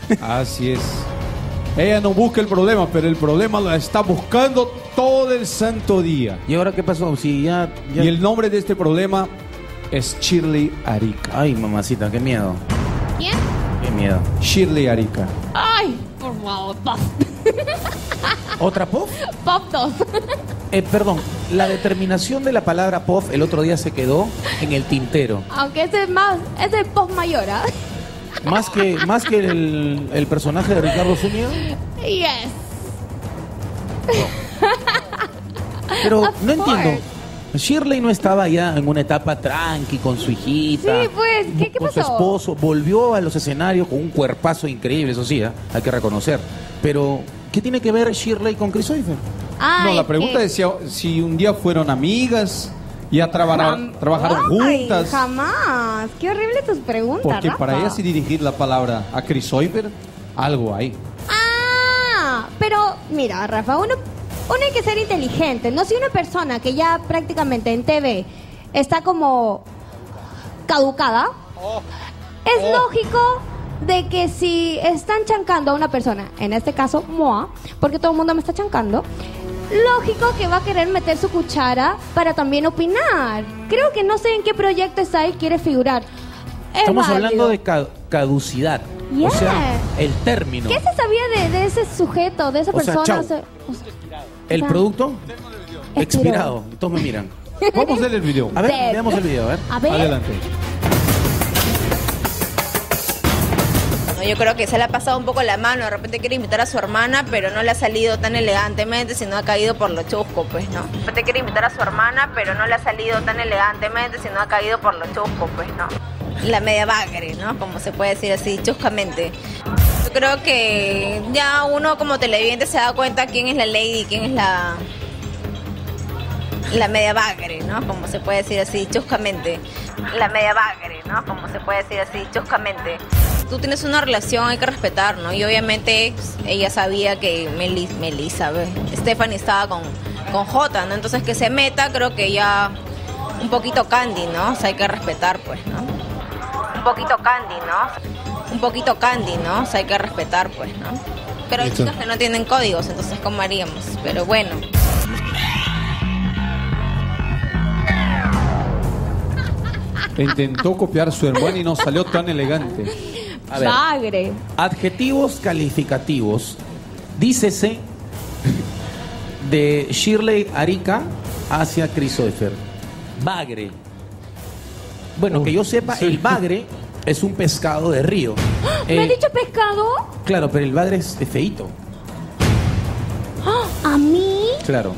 Así es. Ella no busca el problema, pero el problema lo está buscando todo el santo día. ¿Y ahora qué pasó? Si ya... Y el nombre de este problema es Shirley Arica. Ay, mamacita, qué miedo. ¿Quién? Qué miedo. Shirley Arica. Ay, por favor, Pop. ¿Otra POF? Pop 2. Perdón, la determinación de la palabra POF el otro día se quedó en el tintero. Aunque ese es Pop mayor, ¿ah? Más que el personaje de Ricardo Zúñiga. Yes. Pero Of no entiendo. course. Shirley no estaba ya en una etapa tranqui con su hijita. Sí, pues, ¿qué con su pasó? esposo. Volvió a los escenarios con un cuerpazo increíble, eso sí, hay que reconocer. Pero, ¿qué tiene que ver Shirley con Chris Oifer? Ah, No, la es pregunta que- es si un día fueron amigas, ya trabajaron Ay, juntas. jamás. Qué horrible tus preguntas, Porque Rafa. para ella sí dirigir la palabra a Chris Oifer, algo hay. Ah, pero mira, Rafa, uno hay que ser inteligente, ¿no? Si una persona que ya prácticamente en TV está como caducada, es lógico de que si están chancando a una persona, en este caso, Moa, porque todo el mundo me está chancando, lógico que va a querer meter su cuchara para también opinar. Creo que no sé en qué proyecto está y quiere figurar. Es Estamos válido. hablando de caducidad. Yeah. O sea, el término. ¿Qué se sabía de ese sujeto, de esa O sea, persona? chau. O sea, El o sea, producto expiró. expirado. Todos me miran. Vamos a ver el video. A ver, Dead. veamos el video, a ver. A ver. Adelante. No, yo creo que se le ha pasado un poco la mano, de repente quiere invitar a su hermana, pero no le ha salido tan elegantemente, sino ha caído por lo chusco, pues, ¿no? De repente quiere invitar a su hermana, pero no le ha salido tan elegantemente, sino ha caído por lo chusco, pues, ¿no? La media bagre, ¿no? Como se puede decir así, chuscamente. Yo creo que ya uno como televidente se da cuenta quién es la lady y quién es la media bagre, ¿no? Como se puede decir así, chuscamente. La media bagre, ¿no? Como se puede decir así, chuscamente. Tú tienes una relación, hay que respetar, ¿no? Y obviamente pues, ella sabía que Melissa, ¿ves? Stephanie estaba con Jota, ¿no? Entonces que se meta, creo que ya un poquito Candy, ¿no? O sea, hay que respetar, pues, ¿no? Un poquito Candy, ¿no? Un poquito Candy, ¿no? O sea, hay que respetar, pues, ¿no? Pero hay Listo. chicas que no tienen códigos, entonces, ¿cómo haríamos? Pero bueno. Intentó copiar a su hermana y no salió tan elegante. A ver, Bagre. adjetivos calificativos. Dícese de Shirley Arica hacia Chris Oifer. Bagre. Bueno, que yo sepa, sí. el bagre es un pescado de río. ¿Me ha dicho pescado? Claro, pero el bagre es feíto. ¿A mí? Claro.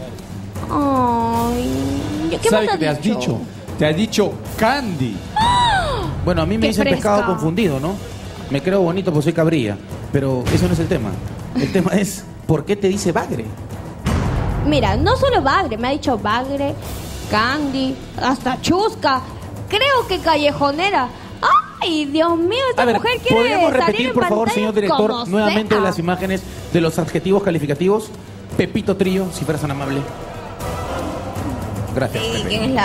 Ay. ¿Qué ¿Sabes más qué te has dicho? Te ha dicho Candy. Bueno, a mí me Qué dicen fresca. pescado confundido, ¿no? Me creo bonito porque soy cabrilla. Pero eso no es el tema. El tema es, ¿por qué te dice bagre? Mira, no solo bagre, me ha dicho bagre, candy, hasta chusca. Creo que callejonera. Ay, Dios mío, esta A ver, mujer quiere ¿podríamos salir repetir, en por favor, pantalla señor director, como nuevamente sea? las imágenes de los adjetivos calificativos? Pepito Trillo, si fueras tan amable. Gracias. ¿Y Pepe. quién es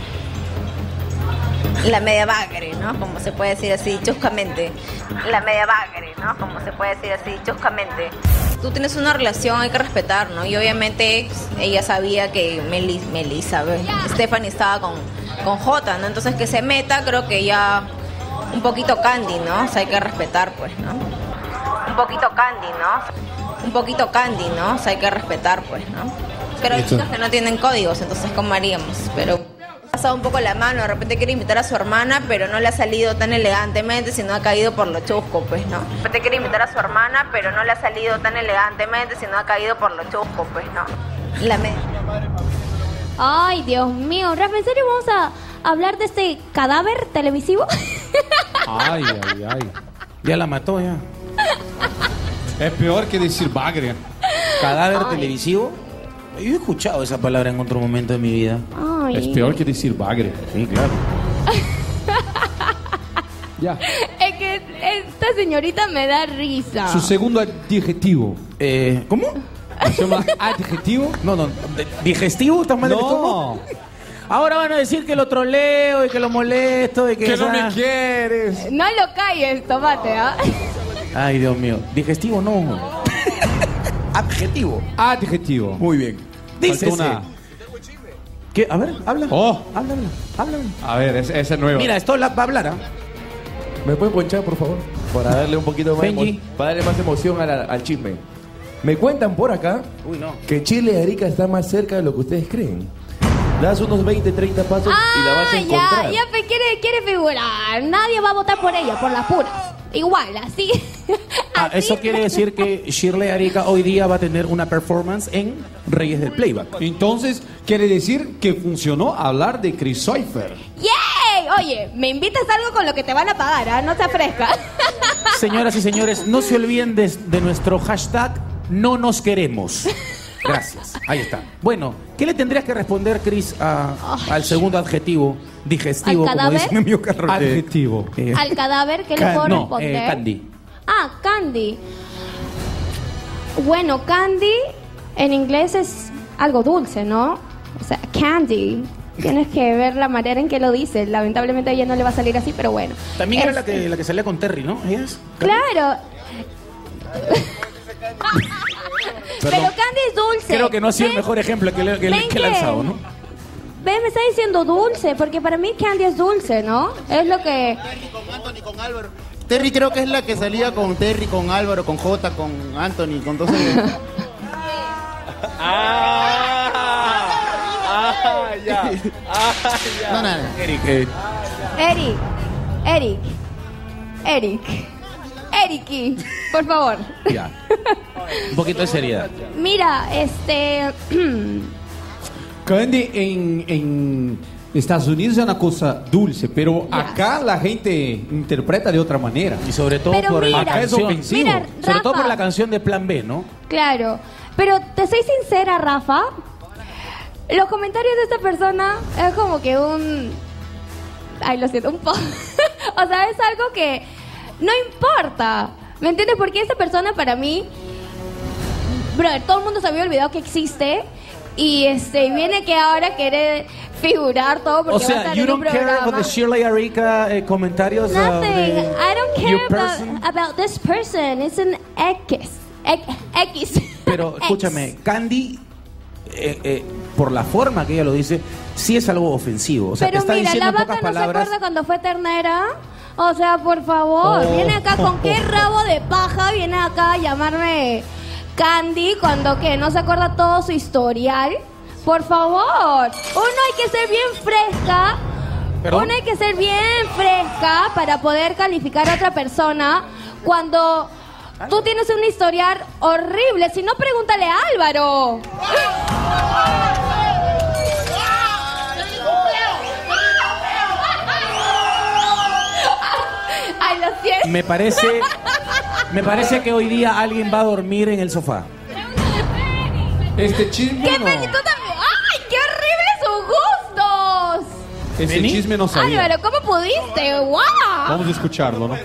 la media bagre, ¿no? Como se puede decir así, chuscamente. La media bagre, ¿no? Como se puede decir así, chuscamente. Tú tienes una relación, hay que respetar, ¿no? Y obviamente pues, ella sabía que Melissa, ¿ves? Stephanie estaba con Jota, ¿no? Entonces que se meta, creo que ya un poquito Candy, ¿no? O sea, hay que respetar, pues, ¿no? Un poquito Candy, ¿no? Un poquito Candy, ¿no? O sea, hay que respetar, pues, ¿no? Pero hay Listo. chicas que no tienen códigos, entonces, ¿cómo haríamos? Pero ha pasado un poco la mano, de repente quiere invitar a su hermana, pero no le ha salido tan elegantemente, sino ha caído por lo chusco, pues, ¿no? De repente quiere invitar a su hermana, pero no le ha salido tan elegantemente, sino ha caído por lo chusco, pues, ¿no? La media. Ay, Dios mío. Rafa, ¿en serio vamos a hablar de este cadáver televisivo? Ay, ay, ay. Ya la mató, ya. Es peor que decir bagre. Cadáver Ay. televisivo. Yo he escuchado esa palabra en otro momento de mi vida. Ay. Es peor que decir bagre. Sí, claro. Ya. Es que esta señorita me da risa. Su segundo adjetivo. ¿Cómo? ¿Se llama adjetivo? No, ¿digestivo? ¿Estás mal del No. estómago? Ahora van a decir que lo troleo y que lo molesto y que... Que no me ah, quieres. No lo calles, tomate, ¿ah? Ay, Dios mío. Digestivo no. Adjetivo. Adjetivo. Muy bien. Dice Faltó una. ¿Qué? A ver, habla. Oh. Habla. A ver, ese es nuevo. Mira, esto va a hablar, ¿ah? ¿Me pueden ponchar, por favor? Para darle un poquito más Benji. para darle más emoción al chisme. Me cuentan por acá Uy, no. que Chile y Arica está más cerca de lo que ustedes creen. Das unos 20, 30 pasos y la vas a encontrar. ya quiere figurar. Nadie va a votar por ella, por las puras. Igual, así. así. Eso quiere decir que Shirley Arica hoy día va a tener una performance en Reyes del Playback. Entonces, quiere decir que funcionó hablar de Chris Seufer. ¡Yay! Oye, me invitas a algo con lo que te van a pagar, ¿ah? No te fresca. Señoras y señores, no se olviden de nuestro hashtag no nos queremos. Gracias. Ahí está. Bueno, ¿qué le tendrías que responder, Chris, al segundo adjetivo digestivo, ¿Al como cadáver? dice mi amigo Carlos? Adjetivo. Al cadáver, ¿qué le puedo No, responder? Candy. Candy. Bueno, candy en inglés es algo dulce, ¿no? O sea, candy. Tienes que ver la manera en que lo dice. Lamentablemente a ella no le va a salir así, pero bueno. También era la que salía con Terry, ¿no? ¿Ella es? Claro. Pero candy es dulce. Creo que no ha sido el ¿Ven? mejor ejemplo que he Ven lanzado, ¿no? Ve, me está diciendo dulce, porque para mí candy es dulce, ¿no? Es lo que... Terry creo que es la que salía con Terry, con Álvaro, con Jota, con Anthony, con todos ellos. Ya. No, nada. Eriki, por favor. Ya. Un poquito de seriedad. Mira, Candy en Estados Unidos es una cosa dulce, pero Ya. acá la gente interpreta de otra manera. Y sobre todo Pero por mira, la Acá es canción. ofensivo. Mira, Sobre todo Rafa. por la canción de Plan B, ¿no? Claro, pero te soy sincera, Rafa. Los comentarios de esta persona es como que Ay, lo siento, un poco. O sea, es algo que no importa. ¿Me entiendes? Porque esta persona para mí... Brother, todo el mundo se había olvidado que existe. Y viene que ahora quiere figurar todo porque O va a sea, estar you en un don't care about programa. the Shirley Arica comentarios. Nothing. de I don't your care person. about this person. It's an X. X. Pero X. escúchame, Candy, por la forma que ella lo dice, sí es algo ofensivo. O sea, Pero te está mira, diciendo la en vaca pocas no se palabras. acuerda cuando fue ternera. O sea, por favor, viene acá con qué rabo de paja, viene acá a llamarme Candy cuando que no se acuerda todo su historial. Por favor, uno hay que ser bien fresca. ¿Perdón? Uno hay que ser bien fresca para poder calificar a otra persona cuando tú tienes un historial horrible. Si no, pregúntale a Álvaro. Ay, lo siento. Me parece que hoy día alguien va a dormir en el sofá. Este chisme ¡Qué no. peli! ¡Tú también! ¡Ay, qué horribles sus gustos! Ese ¿Vení? chisme no sabía. Álvaro, ¿cómo pudiste? ¡Wow! Vamos a escucharlo, ¿no?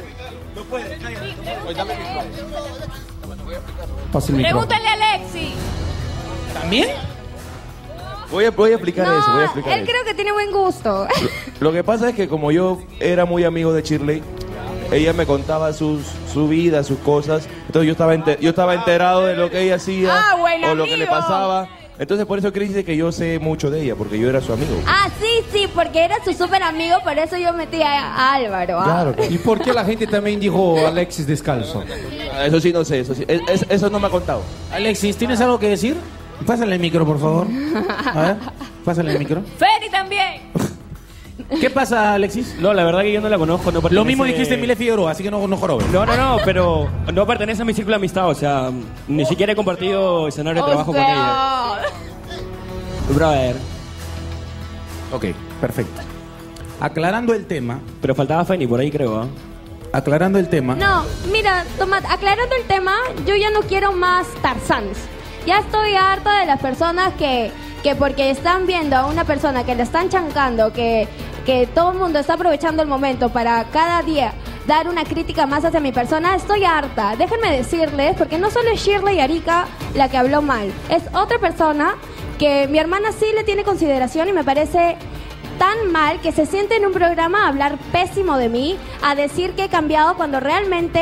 Pasa el micrófono. Pregúntale a Alexi. ¿También? Voy a explicar No, eso, voy a explicar él eso. creo que tiene buen gusto. Lo que pasa es que como yo era muy amigo de Shirley, ella me contaba su vida, sus cosas. Entonces yo estaba enterado de lo que ella hacía buen o lo que le amigo. pasaba. Entonces por eso Chris dice que yo sé mucho de ella, porque yo era su amigo. Ah, sí, porque era su súper amigo, por eso yo metí a Álvaro. Claro. ¿Y por qué la gente también dijo Alexis descalzo? Eso sí no sé, eso sí. Eso no me ha contado. Alexis, ¿tienes algo que decir? Pásale el micro, por favor. A ver, pásale el micro. Feri también. ¿Qué pasa, Alexis? No, la verdad que yo no la conozco. No Lo mismo pertenece- dijiste en Mile Figueroa, así que no jorobes. No, pero no pertenece a mi círculo de amistad. O sea, ni siquiera he compartido escenario de trabajo con ella. Brother, Ok, perfecto. Aclarando el tema, pero faltaba Fanny por ahí, creo. ¿Ah? aclarando el tema. No, mira, Tomás, aclarando el tema, yo ya no quiero más Tarzans. Ya estoy harta de las personas que porque están viendo a una persona que le están chancando, que todo el mundo está aprovechando el momento para cada día dar una crítica más hacia mi persona, estoy harta. Déjenme decirles, porque no solo es Shirley Arica la que habló mal, es otra persona que mi hermana sí le tiene consideración y me parece tan mal que se siente en un programa a hablar pésimo de mí, a decir que he cambiado cuando realmente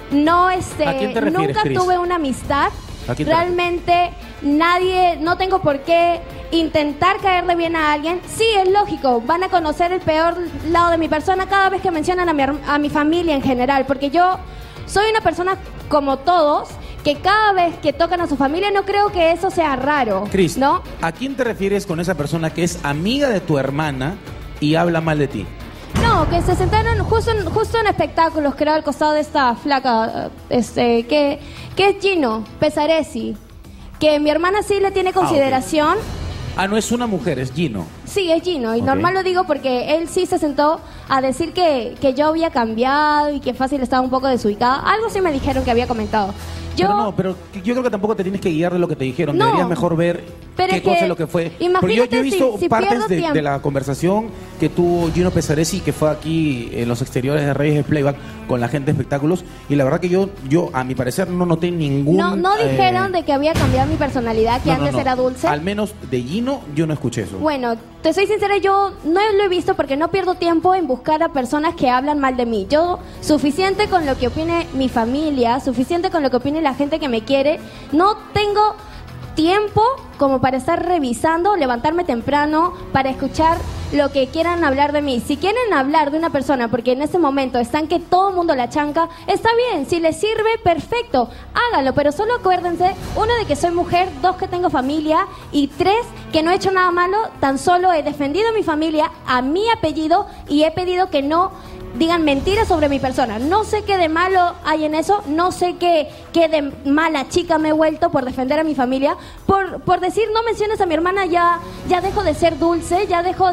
No, ¿A quién te refieres, nunca Cris? tuve una amistad. ¿A quién te Realmente nadie, no tengo por qué intentar caerle bien a alguien. Sí, es lógico, van a conocer el peor lado de mi persona cada vez que mencionan a mi familia en general, porque yo soy una persona como todos, que cada vez que tocan a su familia no creo que eso sea raro, Cris, ¿no? ¿a quién te refieres con esa persona que es amiga de tu hermana y habla mal de ti? No, que se sentaron justo en espectáculos, creo, al costado de esta flaca, que es Gino Pesaresi, que mi hermana sí le tiene consideración. Ah, no es una mujer, es Gino. Sí, es Gino, y Ok. normal lo digo porque él sí se sentó a decir que yo había cambiado y que fácil estaba un poco desubicada. Algo sí me dijeron que había comentado. Pero yo creo que tampoco te tienes que guiar de lo que te dijeron. No. Deberías mejor ver Pero qué es que, cosa es lo que fue. imagínate Porque yo he visto si partes pierdo de tiempo. la conversación que tuvo Gino Pesaresi, que fue aquí en los exteriores de Reyes de Playback con la gente de espectáculos. Y la verdad que yo a mi parecer, no noté ningún... No dijeron de que había cambiado mi personalidad, que antes era dulce. Al menos de Gino, yo no escuché eso. Bueno, te soy sincera, yo no lo he visto porque no pierdo tiempo en buscar a personas que hablan mal de mí. Yo, suficiente con lo que opine mi familia, suficiente con lo que opine la gente que me quiere, no tengo tiempo como para estar revisando, levantarme temprano, para escuchar lo que quieran hablar de mí. Si quieren hablar de una persona porque en ese momento están que todo el mundo la chanca, está bien, si les sirve, perfecto, háganlo, pero solo acuérdense, uno, de que soy mujer, dos, que tengo familia, y tres, que no he hecho nada malo, tan solo he defendido a mi familia, a mi apellido, y he pedido que no digan mentiras sobre mi persona. No sé qué de malo hay en eso, no sé qué de mala chica me he vuelto por defender a mi familia, por decir no menciones a mi hermana, ya dejo de ser dulce, ya dejo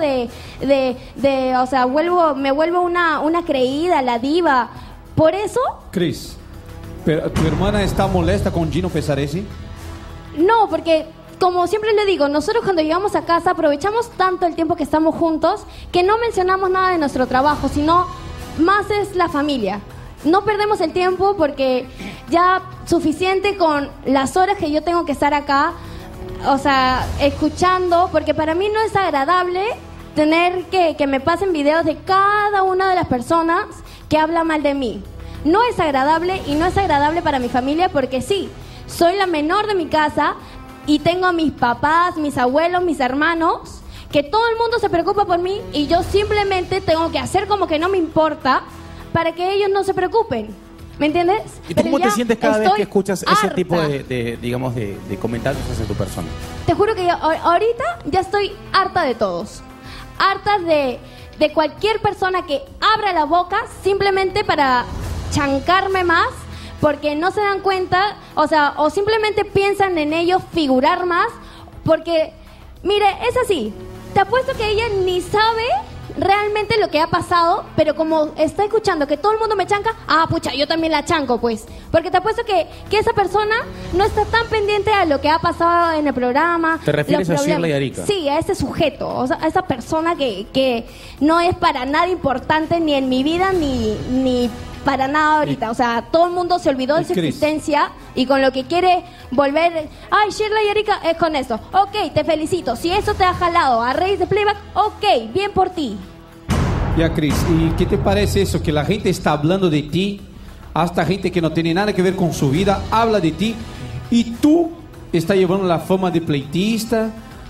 o sea, me vuelvo una creída, la diva. Por eso, Cris, pero ¿tu hermana está molesta con Gino Pesaresi? no, porque como siempre le digo, nosotros cuando llegamos a casa aprovechamos tanto el tiempo que estamos juntos que no mencionamos nada de nuestro trabajo, sino más es la familia. No perdemos el tiempo porque ya suficiente con las horas que yo tengo que estar acá, o sea, escuchando, porque para mí no es agradable tener que me pasen videos de cada una de las personas que habla mal de mí. No es agradable y no es agradable para mi familia porque sí, soy la menor de mi casa y tengo a mis papás, mis abuelos, mis hermanos, que todo el mundo se preocupa por mí y yo simplemente tengo que hacer como que no me importa para que ellos no se preocupen. ¿Me entiendes? ¿Y tú Pero cómo te ya sientes cada vez estoy que escuchas ese harta. tipo digamos, de comentarios hacia tu persona? Te juro que ahorita ya estoy harta de todos. Harta de cualquier persona que abra la boca simplemente para chancarme más, porque no se dan cuenta, o sea, o simplemente piensan en ellos figurar más, porque, mire, es así. Te apuesto que ella ni sabe realmente lo que ha pasado, pero como está escuchando que todo el mundo me chanca, pucha, yo también la chanco, pues. Porque te apuesto que esa persona no está tan pendiente a lo que ha pasado en el programa. ¿Te refieres los a problemas. Shirley Arica? Sí, a ese sujeto, o sea, a esa persona que no es para nada importante ni en mi vida ni para nada ahorita. O sea, todo el mundo se olvidó de su Cris. existencia y con lo que quiere volver, Shirley Arica es con eso. Ok, te felicito. Si eso te ha jalado a Reyes de Playback, ok, bien por ti. Ya, Cris, ¿y qué te parece eso? Que la gente está hablando de ti, hasta gente que no tiene nada que ver con su vida, habla de ti, y tú estás llevando la fama de pleitista,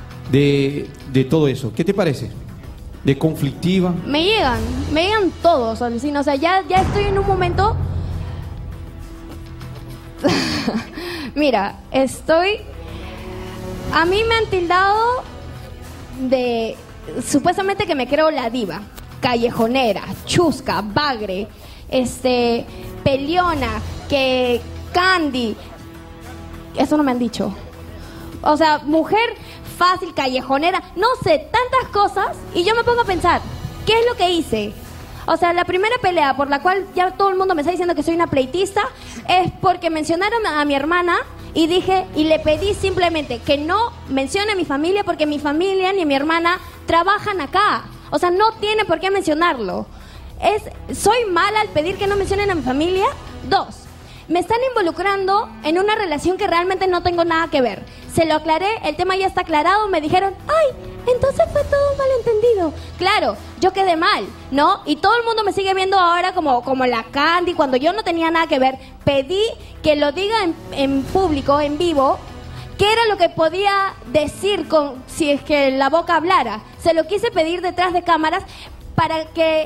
de todo eso. ¿Qué te parece? De conflictiva. Me llegan todos, Alucina. O sea, ya estoy en un momento. Mira, a mí me han tildado de supuestamente que me creo la diva, callejonera, chusca, bagre, peleona, que Candy. Eso no me han dicho. O sea, mujer fácil, callejonera, no sé, tantas cosas, y yo me pongo a pensar, ¿qué es lo que hice? O sea, la primera pelea por la cual ya todo el mundo me está diciendo que soy una pleitista es porque mencionaron a mi hermana y le pedí simplemente que no mencione a mi familia porque mi familia ni mi hermana trabajan acá. O sea, no tiene por qué mencionarlo. ¿Soy mala al pedir que no mencionen a mi familia? 2. Me están involucrando en una relación que realmente no tengo nada que ver. Se lo aclaré, el tema ya está aclarado, me dijeron, Entonces fue todo malentendido. Claro, yo quedé mal, ¿no? Y todo el mundo me sigue viendo ahora como la Candy, cuando yo no tenía nada que ver. Pedí que lo diga en público, en vivo, qué era lo que podía decir si es que la boca hablara. Se lo quise pedir detrás de cámaras para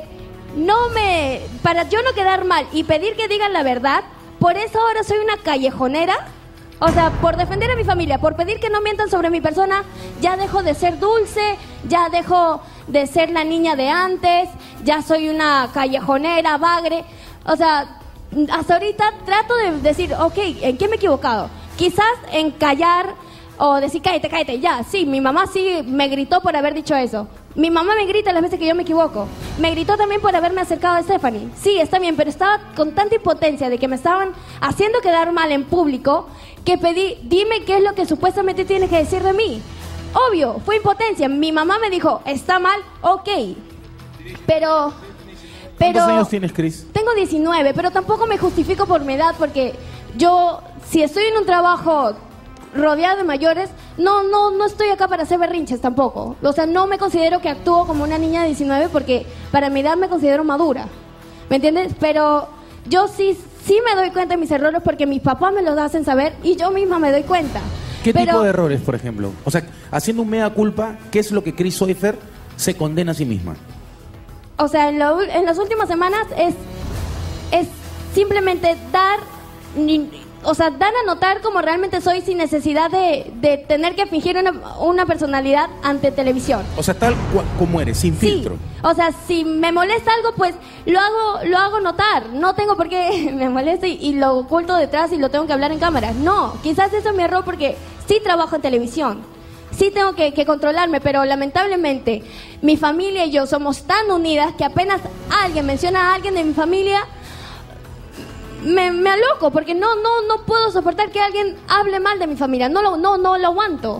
yo no quedar mal y pedir que digan la verdad. Por eso ahora soy una callejonera. O sea, por defender a mi familia, por pedir que no mientan sobre mi persona, ya dejo de ser dulce, ya dejo de ser la niña de antes, ya soy una callejonera, bagre. O sea, hasta ahorita trato de decir, ok, ¿en qué me he equivocado? Quizás en callar o decir, cállate, ya. Sí, mi mamá sí me gritó por haber dicho eso. Mi mamá me grita las veces que yo me equivoco. Me gritó también por haberme acercado a Stephanie. Sí, está bien, pero estaba con tanta impotencia de que me estaban haciendo quedar mal en público que pedí, dime qué es lo que supuestamente tienes que decir de mí. Obvio, fue impotencia. Mi mamá me dijo, está mal, ok. Pero ¿cuántos años tienes, Cris? Tengo 19, pero tampoco me justifico por mi edad, porque yo, si estoy en un trabajo rodeada de mayores, no estoy acá para hacer berrinches tampoco. O sea, no me considero que actúo como una niña de 19 porque para mi edad me considero madura. ¿Me entiendes? Pero yo sí me doy cuenta de mis errores porque mis papás me los hacen saber y yo misma me doy cuenta. ¿Qué tipo de errores, por ejemplo? O sea, haciendo un mea culpa, ¿qué es lo que Cris Soifer se condena a sí misma? O sea, en las últimas semanas es simplemente dar a notar como realmente soy sin necesidad de tener que fingir una personalidad ante televisión. O sea, tal como eres, sin filtro. O sea, si me molesta algo, pues lo hago notar. No tengo por qué me molesta y lo oculto detrás y lo tengo que hablar en cámara. No, quizás eso es mi error porque sí trabajo en televisión. Sí tengo que controlarme, pero lamentablemente mi familia y yo somos tan unidas que apenas alguien menciona a alguien de mi familia, me aloco porque no puedo soportar que alguien hable mal de mi familia. No lo aguanto.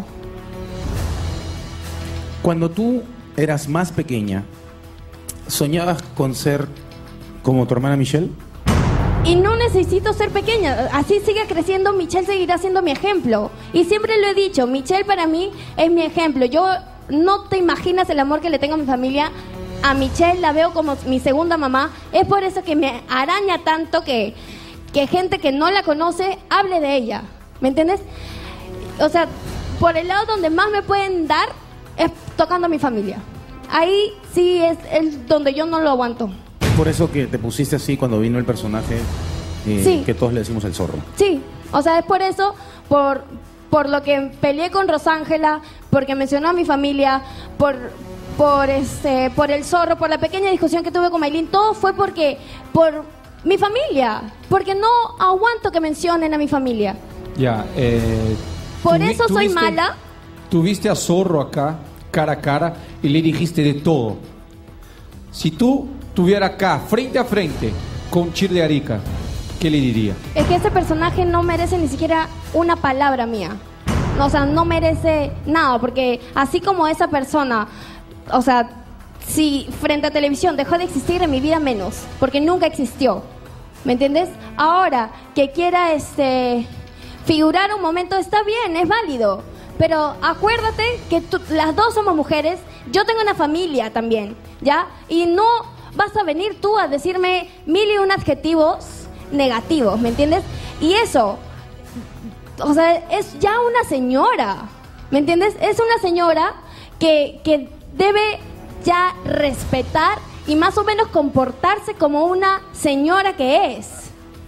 Cuando tú eras más pequeña, ¿soñabas con ser como tu hermana Michelle? Y no necesito ser pequeña. Así sigue creciendo, Michelle seguirá siendo mi ejemplo. Y siempre lo he dicho, Michelle para mí es mi ejemplo. Yo no te imaginas el amor que le tengo a mi familia. A Michelle la veo como mi segunda mamá. Es por eso que me araña tanto que gente que no la conoce hable de ella. ¿Me entiendes? O sea, por el lado donde más me pueden dar es tocando a mi familia. Ahí sí es donde yo no lo aguanto. Por eso que te pusiste así cuando vino el personaje sí, que todos le decimos el zorro. Sí, o sea, es por eso, por lo que peleé con Rosángela, porque mencionó a mi familia, por el zorro, por la pequeña discusión que tuve con Maylin, todo fue por mi familia, porque no aguanto que mencionen a mi familia. Ya, por eso soy mala. Tuviste a Zorro acá, cara a cara, y le dijiste de todo. Si tú estuviera acá, frente a frente, con Chir de Arica, ¿qué le diría? Es que ese personaje no merece ni siquiera una palabra mía. O sea, no merece nada, porque así como esa persona, o sea, si frente a televisión dejó de existir, en mi vida menos, porque nunca existió. ¿Me entiendes? Ahora, que quiera figurar un momento, está bien, es válido. Pero acuérdate que las dos somos mujeres, yo tengo una familia también, ¿ya? Y no vas a venir tú a decirme 1001 adjetivos negativos, ¿me entiendes? Y eso, o sea, es ya una señora, ¿me entiendes? Es una señora que debe ya respetar y más o menos comportarse como una señora que es.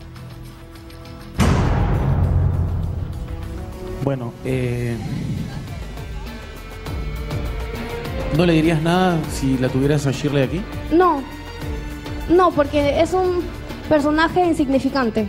Bueno, ¿no le dirías nada si la tuvieras a Shirley aquí? No, porque es un personaje insignificante.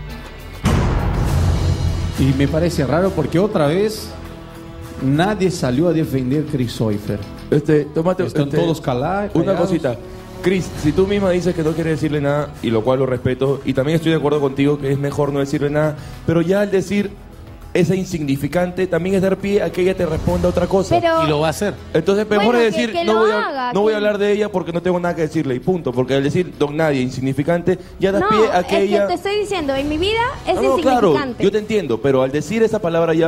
Y me parece raro porque otra vez nadie salió a defender a Cris Soifer. Tómate Están todos callados. Una cosita. Cris, si tú misma dices que no quieres decirle nada, y lo cual lo respeto, y también estoy de acuerdo contigo que es mejor no decirle nada, pero ya al decir esa insignificante también es dar pie a que ella te responda otra cosa. Pero, y lo va a hacer. Entonces mejor es decir, que no lo voy a hablar de ella porque no tengo nada que decirle, y punto. Porque al decir don nadie, insignificante, ya das pie a que ella... No, es que te estoy diciendo, en mi vida es No, insignificante. claro, yo te entiendo, pero al decir esa palabra ya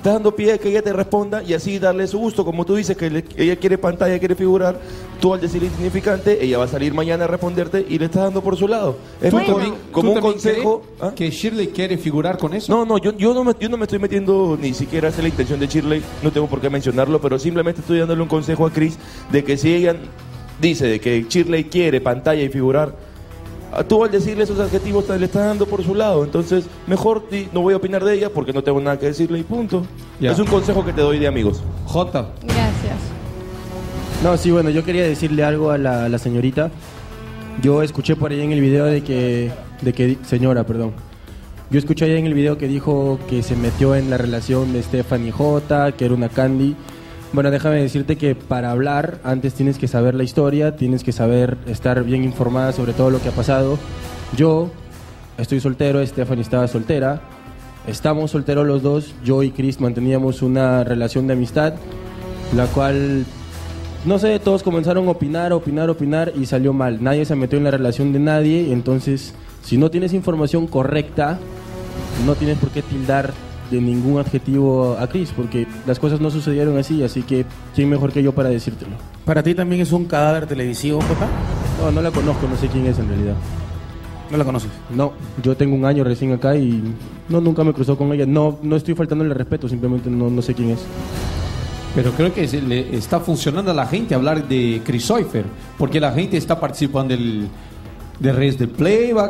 estás dando pie a que ella te responda y así darle su gusto. Como tú dices que ella quiere pantalla, quiere figurar, tú al decir insignificante, ella va a salir mañana a responderte y le estás dando por su lado. Es como un consejo. ¿Ah? ¿Que Shirley quiere figurar con eso? No, yo no me estoy metiendo, ni siquiera esa es la intención de Shirley, no tengo por qué mencionarlo, pero simplemente estoy dándole un consejo a Chris de que si ella dice de que Shirley quiere pantalla y figurar, tú al decirle esos adjetivos le estás dando por su lado. Entonces, mejor no voy a opinar de ella porque no tengo nada que decirle y punto. Ya. Es un consejo que te doy de amigos. Jota. Gracias. No, sí, bueno, yo quería decirle algo a la señorita. Yo escuché por ahí en el video señora, perdón. Yo escuché ahí en el video que dijo que se metió en la relación de Stephanie J, que era una Candy. Bueno, déjame decirte que para hablar antes tienes que saber la historia, tienes que saber estar bien informada sobre todo lo que ha pasado. Yo estoy soltero, Stephanie estaba soltera, estamos solteros los dos, yo y Chris manteníamos una relación de amistad, la cual, no sé, todos comenzaron a opinar y salió mal. Nadie se metió en la relación de nadie, entonces si no tienes información correcta, no tienes por qué tildar de ningún adjetivo a Chris, porque las cosas no sucedieron así que ¿quién mejor que yo para decírtelo? ¿Para ti también es un cadáver televisivo, papá? No la conozco, no sé quién es en realidad. ¿No la conoces? No, yo tengo un año recién acá y nunca me cruzó con ella. No estoy faltándole respeto, simplemente no sé quién es. Pero creo que le está funcionando a la gente hablar de Chris Seufer, porque la gente está participando de redes de playback.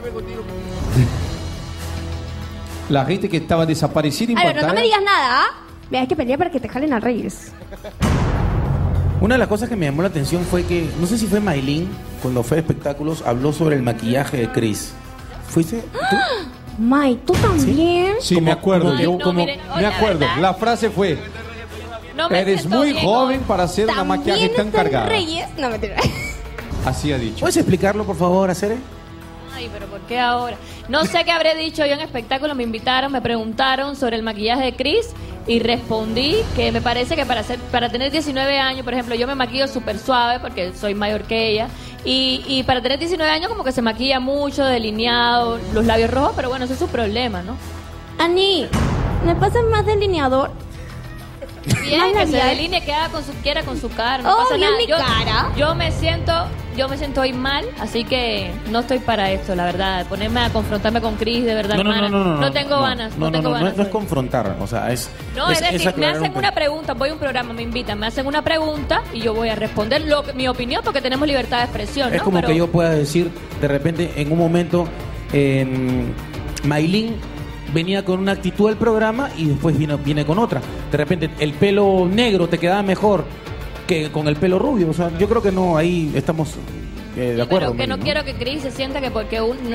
La gente que estaba desaparecida en Ay, pantalla. pero no me digas nada, ¿ah? Hay que pelear para que te jalen a Reyes. Una de las cosas que me llamó la atención fue que, no sé si fue Maylin, cuando fue a espectáculos, habló sobre el maquillaje de Chris. ¿Fuiste tú? May, ¿tú también? Sí, me acuerdo. Ay, Yo no, como mire, me acuerdo. la verdad. La frase fue: No me eres siento muy bien, joven para hacer una maquillaje tan está en cargada. Reyes? No, mentira. Así ha dicho. ¿Puedes explicarlo, por favor, Acere? Ay, pero ¿por qué ahora? No sé qué habré dicho yo en espectáculo. Me invitaron, me preguntaron sobre el maquillaje de Chris y respondí que me parece que para tener 19 años, por ejemplo, yo me maquillo súper suave porque soy mayor que ella. Y para tener 19 años como que se maquilla mucho, delineado, los labios rojos, pero bueno, ese es su problema, ¿no? Ani, ¿me pasas más delineador? Bien, Más que se labial. delinee, que haga quiera con su cara, no Oh, pasa bien nada. mi cara. Yo me siento hoy mal, así que no estoy para esto, la verdad. Ponerme a confrontarme con Chris, de verdad, hermana. No tengo ganas, no tengo ganas. No es confrontar, o sea, es... No, es decir, me aclarar hacen un una pregunta, voy a un programa, me invitan, me hacen una pregunta y yo voy a responder mi opinión porque tenemos libertad de expresión, ¿no? Es como Pero- que yo pueda decir, de repente, en un momento, Maylin venía con una actitud del programa y después viene con otra. De repente, el pelo negro te quedaba mejor que con el pelo rubio. O sea, yo creo que no, ahí estamos de acuerdo. Pero que no quiero que Chris se sienta que porque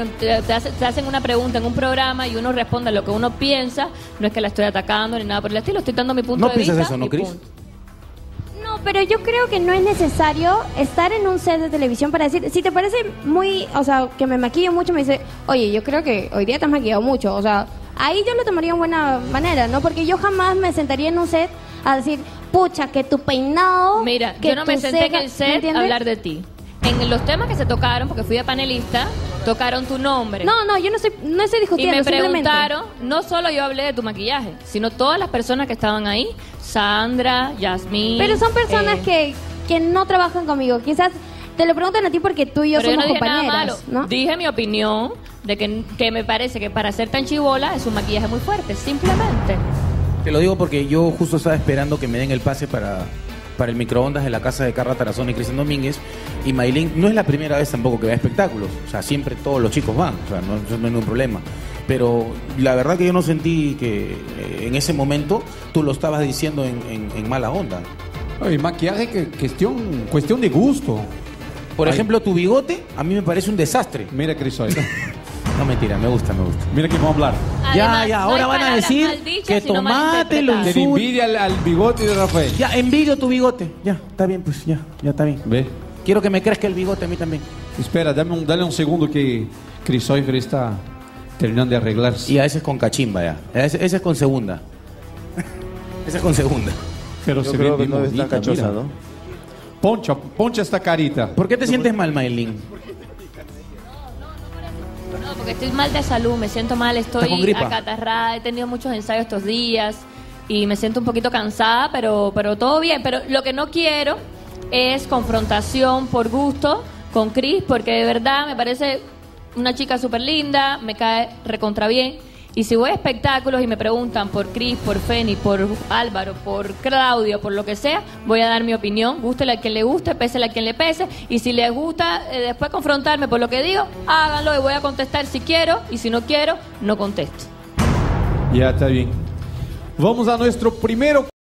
te hacen una pregunta en un programa y uno responde lo que uno piensa, no es que la estoy atacando ni nada por el estilo, estoy dando mi punto ¿No de piensas vista. eso, no, y Chris? punto. No, pero yo creo que no es necesario estar en un set de televisión para decir, si te parece muy, o sea, que me maquillo mucho, me dice, oye, yo creo que hoy día te has maquillado mucho, o sea, ahí yo lo tomaría en buena manera, ¿no? Porque yo jamás me sentaría en un set a decir, pucha, que tu peinado... Mira, que yo no me tu senté en ceja", el ¿me set a entiendes? hablar de ti. En los temas que se tocaron, porque fui de panelista, tocaron tu nombre. No, yo no estoy Y discutiendo, me simplemente. preguntaron, no solo yo hablé de tu maquillaje, sino todas las personas que estaban ahí, Sandra, Yasmín. Pero son personas que no trabajan conmigo, quizás te lo preguntan a ti porque tú y yo Pero yo somos no dije nada compañeras, malo. ¿no? Dije mi opinión de que me parece que para ser tan chibola es un maquillaje muy fuerte, simplemente. Te lo digo porque yo justo estaba esperando que me den el pase para el microondas de la casa de Carla Tarazona y Cristian Domínguez. Y Maylin no es la primera vez tampoco que ve espectáculos. O sea, siempre todos los chicos van. O sea, eso no hay ningún problema. Pero la verdad que yo no sentí que en ese momento tú lo estabas diciendo en mala onda. Oye, maquillaje que cuestión de gusto. Por Ay. ejemplo, tu bigote a mí me parece un desastre. Mira, Chris Seufer. No, mentira, me gusta. Mira que vamos a hablar. Además, ya, no ahora hay van a palabras decir mal dichas, que sino mal tomate lo interpretadas. Que le envidia al bigote de Rafael. Ya, envidio tu bigote. Ya, está bien, pues, ya está bien. Ve. Quiero que me crezca el bigote a mí también. Espera, dale un segundo que Chris Seufer está terminando de arreglarse. Y a ese es con cachimba ya. Ese es con segunda. Ese es con segunda. Pero Yo se creo ve que bien no es tan bonita, cachosa, mira. ¿no? Poncha esta carita. ¿Por qué te sientes mal, Maylin? No, porque estoy mal de salud, me siento mal, ¿Estás estoy con gripa? acatarrada, he tenido muchos ensayos estos días y me siento un poquito cansada, pero todo bien. Pero lo que no quiero es confrontación por gusto con Cris, porque de verdad me parece una chica súper linda, me cae recontra bien. Y si voy a espectáculos y me preguntan por Cris, por Feni, por Álvaro, por Claudio, por lo que sea, voy a dar mi opinión, gústele a quien le guste, pésele a quien le pese, y si les gusta después confrontarme por lo que digo, háganlo y voy a contestar si quiero, y si no quiero, no contesto. Ya está bien. Vamos a nuestro primero